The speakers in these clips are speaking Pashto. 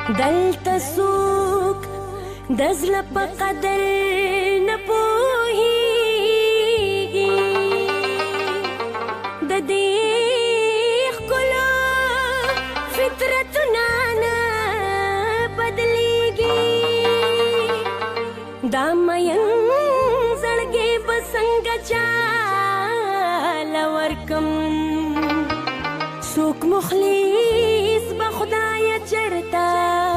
دلته څوک د زړه په قدر نه پوهیږي د دې ښکلا فطرتونه نه بدلیږي دا مین زړګی به څنګه چاله ورکم څوک مخلص به خدایه چرته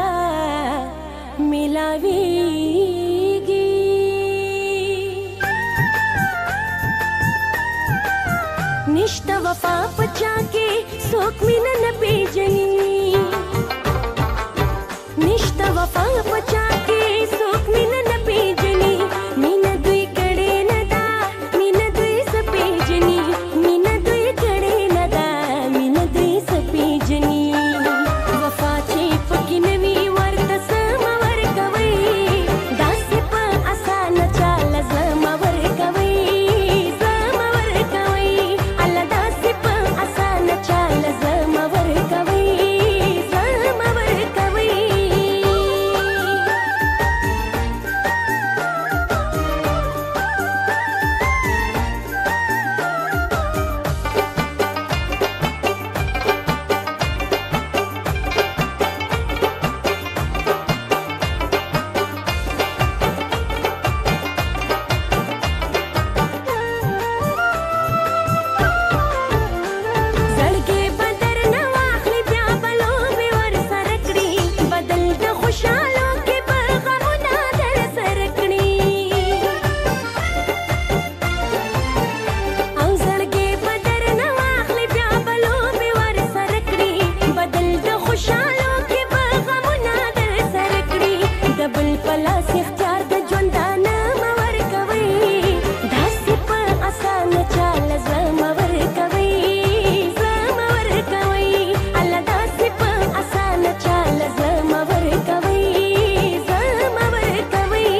ملاویږي نشته وفا په چا کې څوک مینه نه پیژني نشته وفا په چا کې څوک مینه نه پیژني مینه دوی کړې نه ده مینه دوی څه پیژني مینه دوی کړې نه ده مینه دوی څه پیژني وفا چې پکې نه وي ورته څه مه ورکوئ داسې په اسانه چاله زه مه ورکوئ زه مه ورکوئ الله داسې په اسانه چاله زه مه ورکوئ زه مه ورکوئ زړګی بدر نه واخلي بیا به لوبې ورسره کړي بدل د خوشحالو کې به غمونه درسره کړي او زړګی بدر نه واخلي بیا به لوبې ورسره کړي بدل د خوشحالو کې به غمونه درسره کړي د بل په لاس اختیار د ژوندانه مه ورکوئ داسې په اسانه چاله زه مه ورکوئ زه مه ورکوئ الله داسې په اسانه چاله زه مه ورکوئ زه مه ورکوئ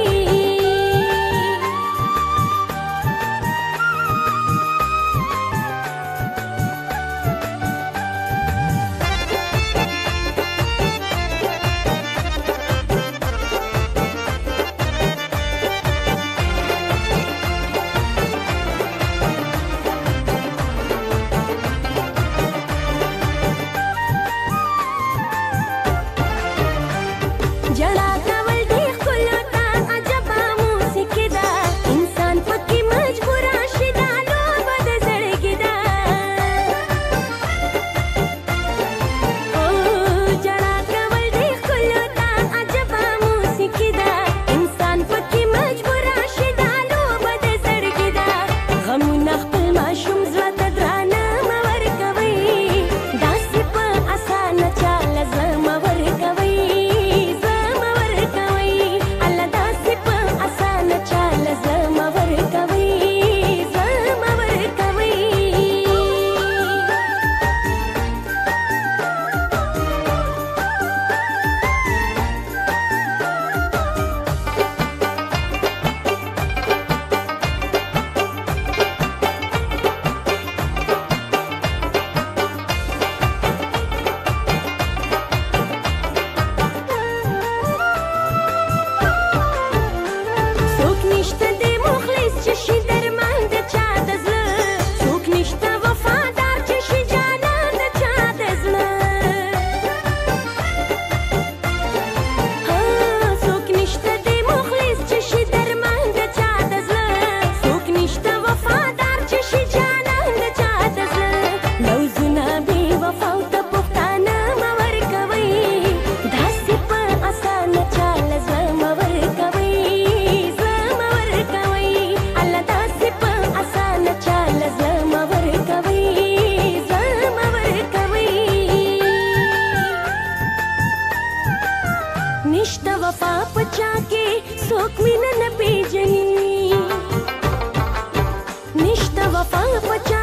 جړا کول دې ښکلو ته عجبه موسیقي ده انسان پکې مجبوره شي دا لوبه د زړګي ده جړا کول دې ښکلو ته عجبه موسیقي ده انسان پکې مجبوره شي دا لوبه د زړګي ده غمونه خپل ماشوم زړه ته درانه مه ورکوئ داسې په اسانه چاله زه مه ورکوئ زه مه ورکوئ الله داسې په اسانه چاله زه مه ورکوئ زه مه ورکوئ څوک نشته دې مخلص چې شي درمان د چا د زړه څوک نشته وفادار چې شي جانان د چا د زړه څوک نشته دې مخلص چې شي درمان د چا د زړه څوک نشته وفادار چې شي جانان د چا د زړه لوزونه بې وفاو ته پښتانه مه ورکوئ داسې په اسانه چاله زه مه ورکوئ زه مه ورکوئ الله داسې په اسانه چاله زه مه ورکوئ زه مه ورکوئ نشته وفا په چا کې څوک مینه نه پیژني نشته وفا په چا